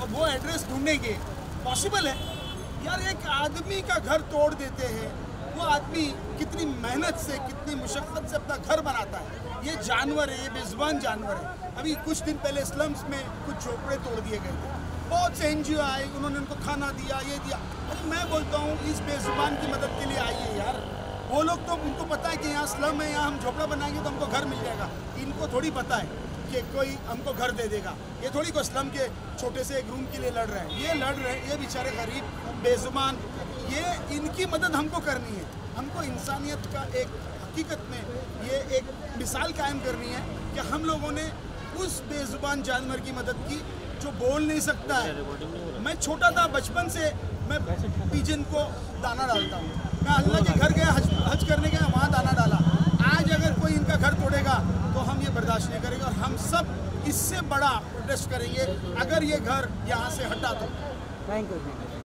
वो एड्रेस ढूंढेंगे। पॉसिबल है यार, एक आदमी का घर तोड़ देते हैं। वो आदमी कितनी मेहनत से, कितनी मुशक्क़त से अपना घर बनाता है। ये जानवर है, ये बेज़ुबान जानवर है। अभी कुछ दिन पहले स्लम्स में कुछ झोपड़े तोड़ दिए गए थे। बहुत से NGO आए, उन्होंने उनको खाना दिया, ये दिया। अरे मैं बोलता हूँ इस बेज़ुबान की मदद के लिए आइए यार। वो लोग तो, उनको पता है कि यहाँ स्लम है, यहाँ हम झोपड़ा बनाएंगे तो हमको घर मिल जाएगा। इनको थोड़ी पता है कि कोई हमको घर दे देगा। ये थोड़ी कोई स्लम के छोटे से एक रूम के लिए लड़ रहे हैं। ये लड़ रहे हैं, ये बेचारे गरीब बेज़ुबान, ये इनकी मदद हमको करनी है। हमको इंसानियत का एक हकीकत में ये एक मिसाल कायम करनी है कि हम लोगों ने उस बेज़ुबान जानवर की मदद की जो बोल नहीं सकता है। मैं छोटा था, बचपन से मैं पिजन को दाना डालता हूँ। मैं अल्लाह के घर गया, हज करने गया, वहाँ दाना डाला। आज अगर कोई इनका घर तोड़ेगा तो हम ये बर्दाश्त नहीं करेंगे और हम सब इससे बड़ा प्रोटेस्ट करेंगे अगर ये घर यहाँ से हटा तो। Thank you.